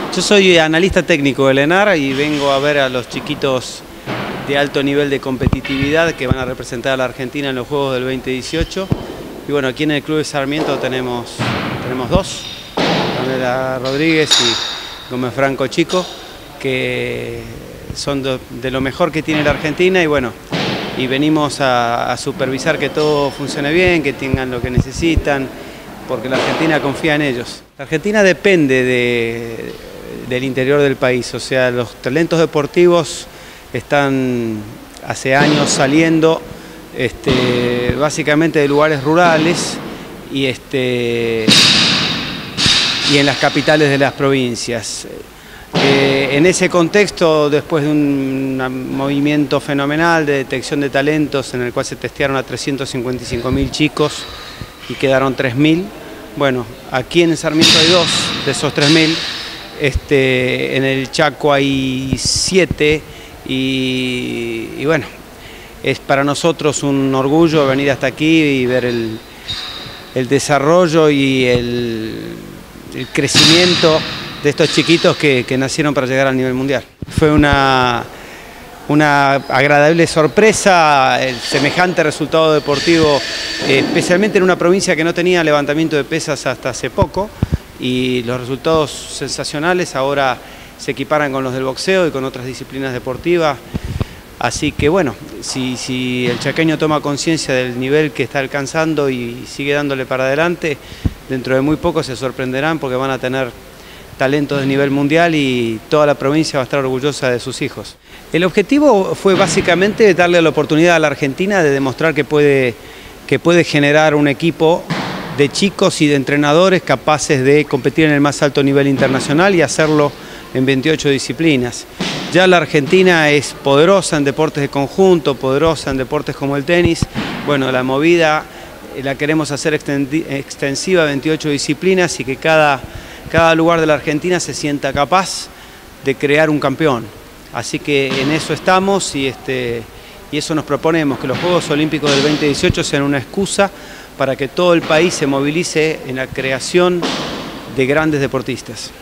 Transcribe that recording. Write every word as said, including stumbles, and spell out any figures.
Yo soy analista técnico del ENAR y vengo a ver a los chiquitos de alto nivel de competitividad que van a representar a la Argentina en los Juegos del veinte dieciocho. Y bueno, aquí en el Club de Sarmiento tenemos, tenemos dos, Pamela Rodríguez y Gómez Franco Chico, que son de, de lo mejor que tiene la Argentina y bueno, y venimos a, a supervisar que todo funcione bien, que tengan lo que necesitan, porque la Argentina confía en ellos. La Argentina depende de, del interior del país, o sea, los talentos deportivos están hace años saliendo este, básicamente de lugares rurales y, este, y en las capitales de las provincias. Eh, en ese contexto, después de un, un movimiento fenomenal de detección de talentos en el cual se testearon a trescientos cincuenta y cinco mil chicos y quedaron tres mil, bueno, aquí en Sarmiento hay dos de esos tres mil, este, en el Chaco hay siete y, y bueno, es para nosotros un orgullo venir hasta aquí y ver el, el desarrollo y el, el crecimiento de estos chiquitos que, que nacieron para llegar al nivel mundial. Fue una, una agradable sorpresa, el semejante resultado deportivo, eh, especialmente en una provincia que no tenía levantamiento de pesas hasta hace poco, y los resultados sensacionales ahora se equiparan con los del boxeo y con otras disciplinas deportivas. Así que bueno, si, si el chaqueño toma conciencia del nivel que está alcanzando y sigue dándole para adelante, dentro de muy poco se sorprenderán porque van a tener talentos de nivel mundial y toda la provincia va a estar orgullosa de sus hijos. El objetivo fue básicamente darle la oportunidad a la Argentina de demostrar que puede, que puede generar un equipo de chicos y de entrenadores capaces de competir en el más alto nivel internacional y hacerlo en veintiocho disciplinas. Ya la Argentina es poderosa en deportes de conjunto, poderosa en deportes como el tenis. Bueno, la movida la queremos hacer extensiva a veintiocho disciplinas y que cada Cada lugar de la Argentina se sienta capaz de crear un campeón. Así que en eso estamos y, este, y eso nos proponemos, que los Juegos Olímpicos del veinte dieciocho sean una excusa para que todo el país se movilice en la creación de grandes deportistas.